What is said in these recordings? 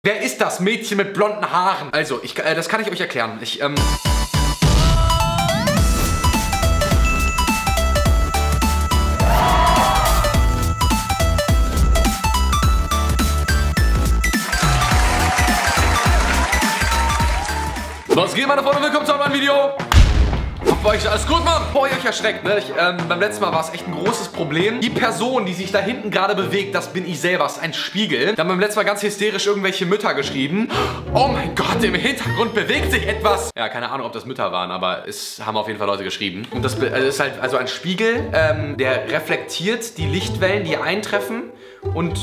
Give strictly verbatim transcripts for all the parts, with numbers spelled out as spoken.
Wer ist das Mädchen mit blonden Haaren? Also, ich, äh, das kann ich euch erklären. Ich, ähm... Was geht, meine Freunde? Willkommen zu einem neuen Video. Bei euch alles gut, Mann? Boah, ihr euch erschreckt, ne? Ich, ähm, beim letzten Mal war es echt ein großes Problem. Die Person, die sich da hinten gerade bewegt, das bin ich selber, das ist ein Spiegel. Da haben beim letzten Mal ganz hysterisch irgendwelche Mütter geschrieben. Oh mein Gott, im Hintergrund bewegt sich etwas. Ja, keine Ahnung, ob das Mütter waren, aber es haben auf jeden Fall Leute geschrieben. Und das ist halt also ein Spiegel, ähm, der reflektiert die Lichtwellen, die eintreffen und...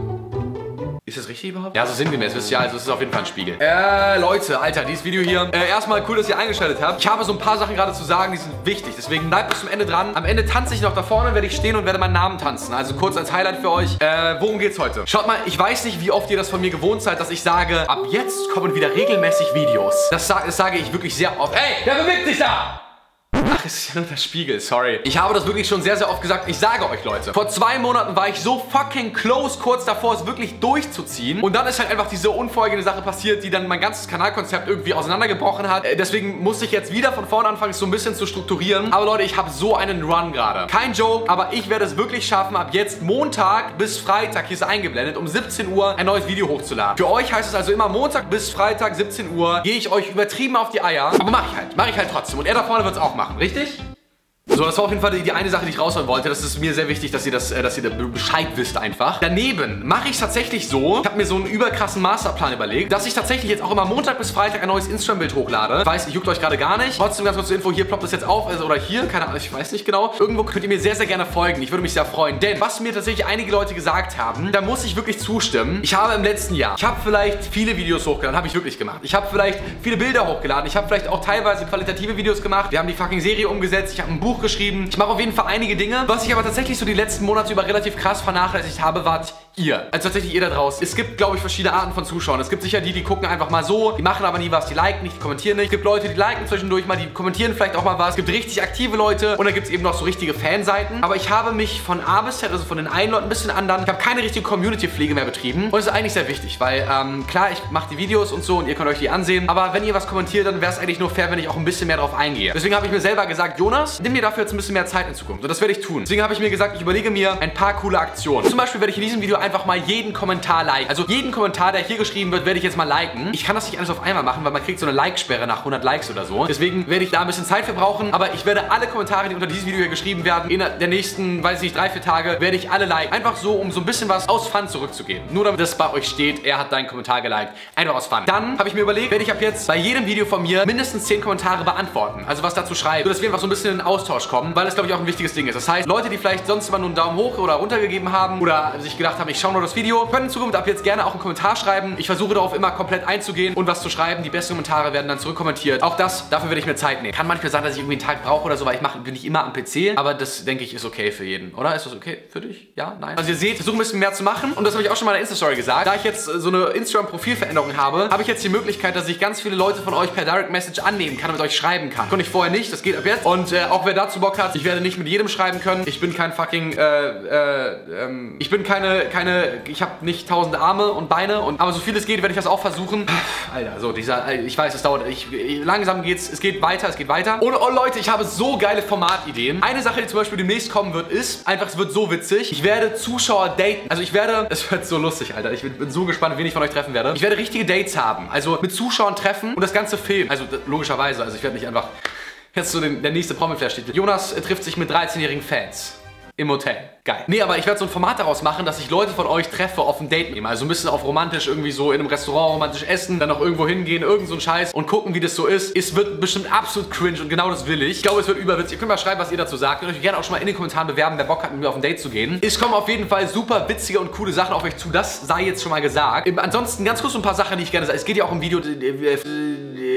Ist das richtig überhaupt? Ja, so sinngemäß, wisst ihr, also es ist auf jeden Fall ein Spiegel. Äh, Leute, Alter, dieses Video hier. Äh, erstmal cool, dass ihr eingeschaltet habt. Ich habe so ein paar Sachen gerade zu sagen, die sind wichtig. Deswegen bleibt bis zum Ende dran. Am Ende tanze ich noch da vorne, werde ich stehen und werde meinen Namen tanzen. Also kurz als Highlight für euch. Äh, worum geht's heute? Schaut mal, ich weiß nicht, wie oft ihr das von mir gewohnt seid, dass ich sage, ab jetzt kommen wieder regelmäßig Videos. Das, sa das sage ich wirklich sehr oft. Ey, wer bewegt sich da? Ach, es ist ja nur der Spiegel, sorry. Ich habe das wirklich schon sehr, sehr oft gesagt. Ich sage euch, Leute, vor zwei Monaten war ich so fucking close, kurz davor, es wirklich durchzuziehen. Und dann ist halt einfach diese unfolgende Sache passiert, die dann mein ganzes Kanalkonzept irgendwie auseinandergebrochen hat. Deswegen musste ich jetzt wieder von vorne anfangen, es so ein bisschen zu strukturieren. Aber Leute, ich habe so einen Run gerade. Kein Joke, aber ich werde es wirklich schaffen, ab jetzt Montag bis Freitag, hier ist eingeblendet, um siebzehn Uhr ein neues Video hochzuladen. Für euch heißt es also immer Montag bis Freitag, siebzehn Uhr, gehe ich euch übertrieben auf die Eier. Aber mache ich halt, mache ich halt trotzdem. Und er da vorne wird es auch machen. Richtig? So, das war auf jeden Fall die, die eine Sache, die ich raushauen wollte. Das ist mir sehr wichtig, dass ihr das, äh, dass ihr da Bescheid wisst einfach. Daneben mache ich es tatsächlich so, ich habe mir so einen überkrassen Masterplan überlegt, dass ich tatsächlich jetzt auch immer Montag bis Freitag ein neues Instagram-Bild hochlade. Ich weiß, juckt euch gerade gar nicht. Trotzdem ganz kurz zur Info, hier ploppt das jetzt auf, also, oder hier, keine Ahnung, ich weiß nicht genau. Irgendwo könnt ihr mir sehr, sehr gerne folgen. Ich würde mich sehr freuen. Denn was mir tatsächlich einige Leute gesagt haben, da muss ich wirklich zustimmen. Ich habe im letzten Jahr, ich habe vielleicht viele Videos hochgeladen, habe ich wirklich gemacht. Ich habe vielleicht viele Bilder hochgeladen. Ich habe vielleicht auch teilweise qualitative Videos gemacht. Wir haben die fucking Serie umgesetzt. Ich habe ein Buch geschrieben. Ich mache auf jeden Fall einige Dinge. Was ich aber tatsächlich so die letzten Monate über relativ krass vernachlässigt habe, wart ihr. Also tatsächlich ihr da draußen. Es gibt, glaube ich, verschiedene Arten von Zuschauern. Es gibt sicher die, die gucken einfach mal so, die machen aber nie was, die liken nicht, die kommentieren nicht. Es gibt Leute, die liken zwischendurch mal, die kommentieren vielleicht auch mal was. Es gibt richtig aktive Leute und dann gibt es eben noch so richtige Fanseiten. Aber ich habe mich von A bis Z, also von den einen Leuten bis zu den anderen, ich habe keine richtige Community-Pflege mehr betrieben. Und das ist eigentlich sehr wichtig, weil, ähm, klar, ich mache die Videos und so und ihr könnt euch die ansehen. Aber wenn ihr was kommentiert, dann wäre es eigentlich nur fair, wenn ich auch ein bisschen mehr drauf eingehe. Deswegen habe ich mir selber gesagt, Jonas, nimm mir dafür jetzt ein bisschen mehr Zeit in Zukunft. Und das werde ich tun. Deswegen habe ich mir gesagt, ich überlege mir ein paar coole Aktionen. Zum Beispiel werde ich in diesem Video einfach mal jeden Kommentar liken. Also jeden Kommentar, der hier geschrieben wird, werde ich jetzt mal liken. Ich kann das nicht alles auf einmal machen, weil man kriegt so eine Like-Sperre nach hundert Likes oder so. Deswegen werde ich da ein bisschen Zeit für brauchen. Aber ich werde alle Kommentare, die unter diesem Video hier geschrieben werden, in der nächsten, weiß ich nicht, drei, vier Tage, werde ich alle liken. Einfach so, um so ein bisschen was aus Fun zurückzugeben. Nur damit das bei euch steht, er hat deinen Kommentar geliked. Einfach aus Fun. Dann habe ich mir überlegt, werde ich ab jetzt bei jedem Video von mir mindestens zehn Kommentare beantworten. Also was dazu schreiben. Sodass wir einfach so ein bisschen in den Austausch kommen, weil das, glaube ich, auch ein wichtiges Ding ist. Das heißt, Leute, die vielleicht sonst immer nur einen Daumen hoch oder runter gegeben haben oder sich gedacht haben, ich schaue nur das Video, können in Zukunft ab jetzt gerne auch einen Kommentar schreiben. Ich versuche darauf immer komplett einzugehen und was zu schreiben. Die besten Kommentare werden dann zurückkommentiert. Auch das, dafür werde ich mir Zeit nehmen. Kann manchmal sein, dass ich irgendwie einen Tag brauche oder so, weil ich mache, bin ich immer am P C. Aber das, denke ich, ist okay für jeden. Oder? Ist das okay für dich? Ja? Nein? Also ihr seht, ich versuche ein bisschen mehr zu machen und das habe ich auch schon mal in der Insta-Story gesagt. Da ich jetzt so eine Instagram-Profilveränderung habe, habe ich jetzt die Möglichkeit, dass ich ganz viele Leute von euch per Direct Message annehmen kann und mit euch schreiben kann. Konnte ich vorher nicht, das geht ab jetzt. Und äh, auch wer dazu Bock hat, ich werde nicht mit jedem schreiben können. Ich bin kein fucking, äh, äh, ähm, ich bin keine, keine, ich habe nicht tausend Arme und Beine, und, aber so viel es geht, werde ich das auch versuchen. Alter, so dieser, ich weiß, es dauert, ich, langsam geht's, es geht weiter, es geht weiter. Und oh Leute, ich habe so geile Formatideen. Eine Sache, die zum Beispiel demnächst kommen wird, ist, einfach, es wird so witzig, ich werde Zuschauer daten. Also ich werde, es wird so lustig, Alter, ich bin, bin so gespannt, wen ich von euch treffen werde. Ich werde richtige Dates haben, also mit Zuschauern treffen und das Ganze filmen. Also logischerweise, also ich werde nicht einfach, jetzt so den, der nächste Promi-Flash-Titel. Jonas äh, trifft sich mit dreizehnjährigen Fans. Im Hotel. Geil. Nee, aber ich werde so ein Format daraus machen, dass ich Leute von euch treffe auf ein Date nehmen. Also ein bisschen auf romantisch, irgendwie so in einem Restaurant romantisch essen, dann noch irgendwo hingehen, irgend so ein Scheiß und gucken, wie das so ist. Es wird bestimmt absolut cringe und genau das will ich. Ich glaube, es wird überwitzig. Ihr könnt mal schreiben, was ihr dazu sagt. Ihr könnt euch gerne auch schon mal in den Kommentaren bewerben, wer Bock hat, mit mir auf ein Date zu gehen. Es kommen auf jeden Fall super witzige und coole Sachen auf euch zu. Das sei jetzt schon mal gesagt. Ansonsten ganz kurz so ein paar Sachen, die ich gerne sage. Es geht ja auch im Video...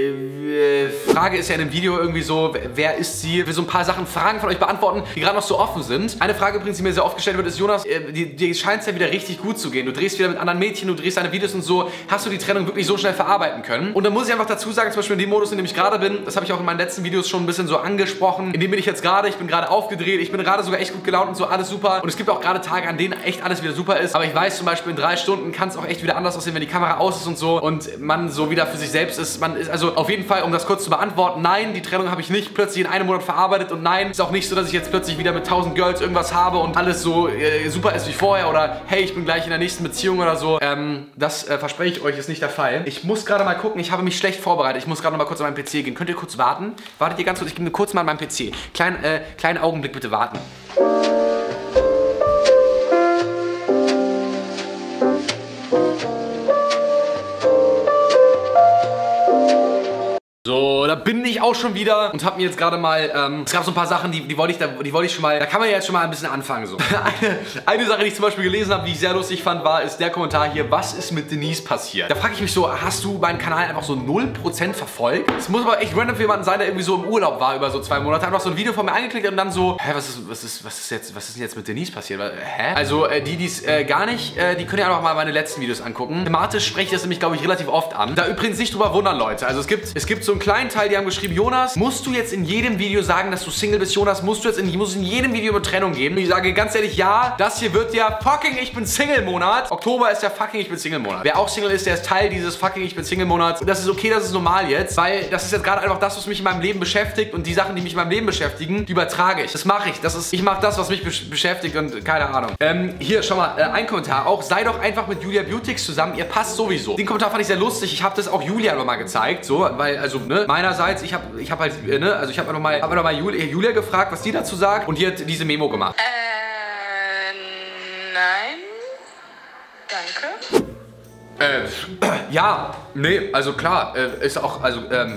äh, Frage ist ja in dem Video irgendwie so, wer ist sie? Ich will so ein paar Sachen, Fragen von euch beantworten, die gerade noch so offen sind. Eine Frage übrigens, die mir sehr oft gestellt wird, ist, Jonas, äh, dir, dir scheint es ja wieder richtig gut zu gehen. Du drehst wieder mit anderen Mädchen, du drehst deine Videos und so. Hast du die Trennung wirklich so schnell verarbeiten können? Und dann muss ich einfach dazu sagen, zum Beispiel in dem Modus, in dem ich gerade bin, das habe ich auch in meinen letzten Videos schon ein bisschen so angesprochen. In dem bin ich jetzt gerade, ich bin gerade aufgedreht, ich bin gerade sogar echt gut gelaunt und so, alles super. Und es gibt auch gerade Tage, an denen echt alles wieder super ist. Aber ich weiß zum Beispiel, in drei Stunden kann es auch echt wieder anders aussehen, wenn die Kamera aus ist und so. Und man so wieder für sich selbst ist. Man ist also auf jeden Fall, um das kurz zu beantworten, nein, die Trennung habe ich nicht plötzlich in einem Monat verarbeitet. Und nein, ist auch nicht so, dass ich jetzt plötzlich wieder mit tausend Girls irgendwas habe und alles so äh, super ist wie vorher. Oder hey, ich bin gleich in der nächsten Beziehung oder so. Ähm, das äh, verspreche ich euch, ist nicht der Fall. Ich muss gerade mal gucken, ich habe mich schlecht vorbereitet. Ich muss gerade noch mal kurz an meinen P C gehen. Könnt ihr kurz warten? Wartet ihr ganz kurz, ich gehe kurz mal an meinen P C. Kleinen, äh, kleinen Augenblick bitte warten. So, da bin ich auch schon wieder und habe mir jetzt gerade mal, ähm, es gab so ein paar Sachen, die, die wollte ich, da, die wollte ich schon mal, da kann man ja jetzt schon mal ein bisschen anfangen so. eine, eine Sache, die ich zum Beispiel gelesen habe, die ich sehr lustig fand, war, ist der Kommentar hier, was ist mit Denise passiert? Da frage ich mich so, hast du meinen Kanal einfach so null Prozent verfolgt? Es muss aber echt random für jemanden sein, der irgendwie so im Urlaub war über so zwei Monate, einfach so ein Video von mir angeklickt und dann so, hä, was ist, was ist, was ist jetzt, was ist denn jetzt mit Denise passiert? Hä? Also, äh, die, die es äh, gar nicht, äh, die können ja einfach mal meine letzten Videos angucken. Thematisch spreche ich das nämlich, glaube ich, relativ oft an. Da übrigens nicht drüber wundern, Leute. Also es gibt, es gibt so einen kleinen Teil, die haben geschrieben, Jonas, musst du jetzt in jedem Video sagen, dass du Single bist? Jonas, musst du jetzt in, muss in jedem Video über Trennung gehen? Und ich sage ganz ehrlich, ja, das hier wird ja fucking Ich bin Single-Monat. Oktober ist ja fucking Ich bin Single-Monat. Wer auch Single ist, der ist Teil dieses fucking Ich bin Single-Monats. Und das ist okay, das ist normal jetzt, weil das ist jetzt gerade einfach das, was mich in meinem Leben beschäftigt und die Sachen, die mich in meinem Leben beschäftigen, die übertrage ich. Das mache ich. Das ist, ich mache das, was mich besch beschäftigt und keine Ahnung. Ähm, hier, schau mal, äh, ein Kommentar auch. Sei doch einfach mit Julia Beautix zusammen, ihr passt sowieso. Den Kommentar fand ich sehr lustig. Ich habe das auch Julia nochmal gezeigt, so, weil, also, ne, meinerseits, ich habe ich hab halt, äh, ne, also ich habe nochmal hab noch mal Julia, Julia gefragt, was die dazu sagt und die hat diese Memo gemacht. Äh, nein. Danke. Äh, ja, nee, also klar, äh, ist auch, also, ähm,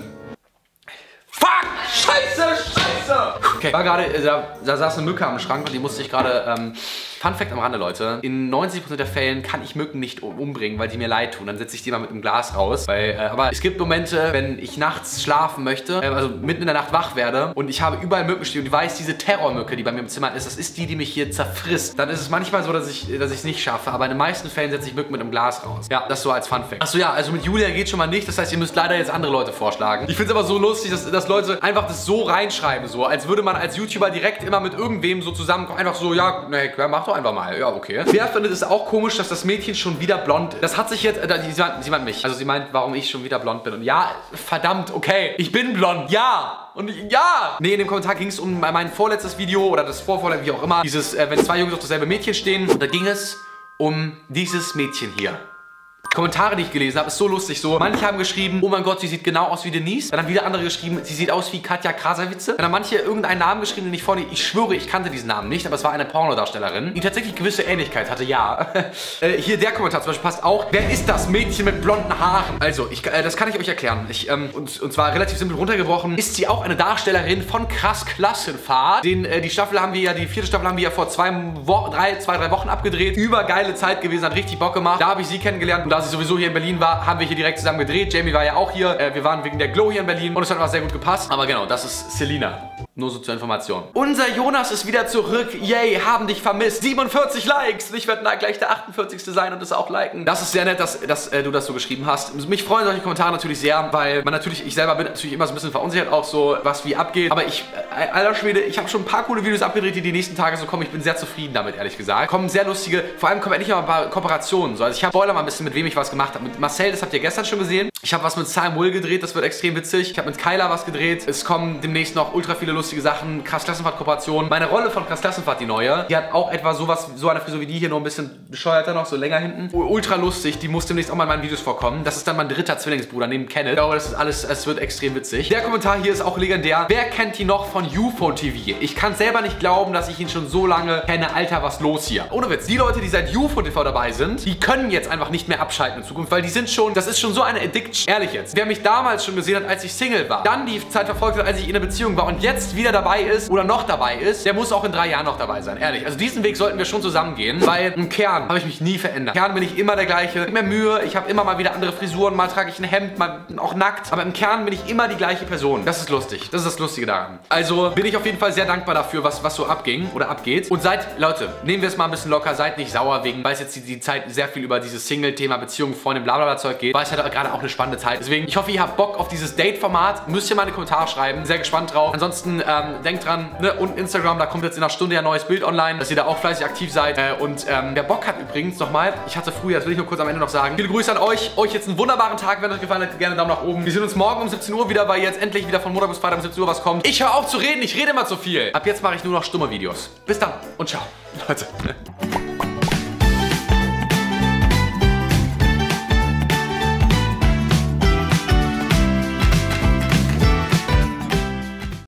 fuck, scheiße, scheiße. Okay, war gerade, äh, da, da saß eine Mücke am Schrank und die musste ich gerade, ähm, Fun Fact am Rande, Leute. In neunzig Prozent der Fällen kann ich Mücken nicht umbringen, weil die mir leid tun. Dann setze ich die mal mit einem Glas raus. Weil, äh, aber es gibt Momente, wenn ich nachts schlafen möchte, äh, also mitten in der Nacht wach werde und ich habe überall Mücken stehen und ich weiß, diese Terrormücke, die bei mir im Zimmer ist, das ist die, die mich hier zerfrisst. Dann ist es manchmal so, dass ich dass ich es nicht schaffe, aber in den meisten Fällen setze ich Mücken mit einem Glas raus. Ja, das so als Fun Fact. Achso, ja, also mit Julia geht schon mal nicht. Das heißt, ihr müsst leider jetzt andere Leute vorschlagen. Ich finde es aber so lustig, dass, dass Leute einfach das so reinschreiben, so, als würde man als YouTuber direkt immer mit irgendwem so zusammenkommen. Einfach so, ja, ne, mach doch einfach mal. Ja, okay. Okay. Wer findet es auch komisch, dass das Mädchen schon wieder blond ist? Das hat sich jetzt, äh, sie, meint, sie meint mich. Also sie meint, warum ich schon wieder blond bin. Und ja, verdammt, okay, ich bin blond, ja. Und ich, ja. Nee, in dem Kommentar ging es um mein vorletztes Video oder das vorvorletzte, wie auch immer. Dieses, äh, wenn zwei Jungs auf dasselbe Mädchen stehen. Und da ging es um dieses Mädchen hier. Kommentare, die ich gelesen habe, ist so lustig so. Manche haben geschrieben, oh mein Gott, sie sieht genau aus wie Denise. Dann haben wieder andere geschrieben, sie sieht aus wie Katja Krasavice. Dann haben manche irgendeinen Namen geschrieben, den ich vorne, ich schwöre, ich kannte diesen Namen nicht, aber es war eine Pornodarstellerin, die tatsächlich gewisse Ähnlichkeit hatte, ja. äh, hier der Kommentar zum Beispiel passt auch. Wer ist das Mädchen mit blonden Haaren? Also, ich, äh, das kann ich euch erklären. Ich, ähm, und, und zwar relativ simpel runtergebrochen. Ist sie auch eine Darstellerin von Krass Klassenfahrt? Den, äh, die Staffel haben wir ja, die vierte Staffel haben wir ja vor zwei, Wo drei, zwei, drei Wochen abgedreht. Übergeile Zeit gewesen, hat richtig Bock gemacht. Da habe ich sie kennengelernt und da sie sowieso hier in Berlin war, haben wir hier direkt zusammen gedreht. Jamie war ja auch hier. Äh, wir waren wegen der Glow hier in Berlin und es hat einfach sehr gut gepasst. Aber genau, das ist Selina. Nur so zur Information. Unser Jonas ist wieder zurück. Yay, haben dich vermisst. siebenundvierzig Likes. Ich werde gleich der achtundvierzigste sein und es auch liken. Das ist sehr nett, dass, dass äh, du das so geschrieben hast. Mich freuen solche Kommentare natürlich sehr, weil man natürlich, ich selber bin natürlich immer so ein bisschen verunsichert, auch so, was wie abgeht. Aber ich, äh, alter Schwede, ich habe schon ein paar coole Videos abgedreht, die die nächsten Tage so kommen. Ich bin sehr zufrieden damit, ehrlich gesagt. Kommen sehr lustige, vor allem kommen endlich mal ein paar Kooperationen. So. Also ich habe Spoiler mal ein bisschen, mit wem ich was gemacht habe. Mit Marcel, das habt ihr gestern schon gesehen. Ich habe was mit Sam Will gedreht, das wird extrem witzig. Ich habe mit Kyla was gedreht. Es kommen demnächst noch ultra viele lustige Sachen. Krass Klassenfahrt-Kooperation. Meine Rolle von Krass Klassenfahrt, die neue, die hat auch etwa sowas, so eine Frisur wie die hier, nur ein bisschen bescheuerter noch, so länger hinten. Ultra lustig, die muss demnächst auch mal in meinen Videos vorkommen. Das ist dann mein dritter Zwillingsbruder neben Kenneth. Ich glaube, das ist alles, es wird extrem witzig. Der Kommentar hier ist auch legendär. Wer kennt ihn noch von U F O T V? Ich kann selber nicht glauben, dass ich ihn schon so lange kenne. Alter, was los hier? Ohne Witz. Die Leute, die seit U F O T V dabei sind, die können jetzt einfach nicht mehr abschalten in Zukunft, weil die sind schon, das ist schon so eine Addiction. Ehrlich jetzt. Wer mich damals schon gesehen hat, als ich Single war, dann die Zeit verfolgt hat, als ich in einer Beziehung war und jetzt wieder dabei ist oder noch dabei ist, der muss auch in drei Jahren noch dabei sein, ehrlich. Also diesen Weg sollten wir schon zusammen gehen, weil im Kern habe ich mich nie verändert. Im Kern bin ich immer der gleiche, ich mehr Mühe, ich habe immer mal wieder andere Frisuren, mal trage ich ein Hemd, mal auch nackt, aber im Kern bin ich immer die gleiche Person. Das ist lustig, das ist das Lustige daran. Also bin ich auf jeden Fall sehr dankbar dafür, was, was so abging oder abgeht. Und seid, Leute, nehmen wir es mal ein bisschen locker, seid nicht sauer wegen, weil es jetzt die, die Zeit sehr viel über dieses Single-Thema, Beziehung, Freundin, blablabla Zeug geht, weil es halt gerade auch eine spannende Zeit. Deswegen, ich hoffe, ihr habt Bock auf dieses Date-Format, müsst ihr mal in die Kommentare schreiben, sehr gespannt drauf. Ansonsten, ähm, denkt dran, ne, und Instagram, da kommt jetzt in einer Stunde ja ein neues Bild online, dass ihr da auch fleißig aktiv seid. Äh, und ähm, wer Bock hat übrigens nochmal, ich hatte früher, das will ich nur kurz am Ende noch sagen, viele Grüße an euch, euch jetzt einen wunderbaren Tag, wenn euch gefallen hat, gerne einen Daumen nach oben. Wir sehen uns morgen um siebzehn Uhr wieder, weil jetzt endlich wieder von Montag bis Freitag um siebzehn Uhr was kommt. Ich höre auf zu reden, ich rede immer zu viel. Ab jetzt mache ich nur noch stumme Videos. Bis dann und ciao, Leute.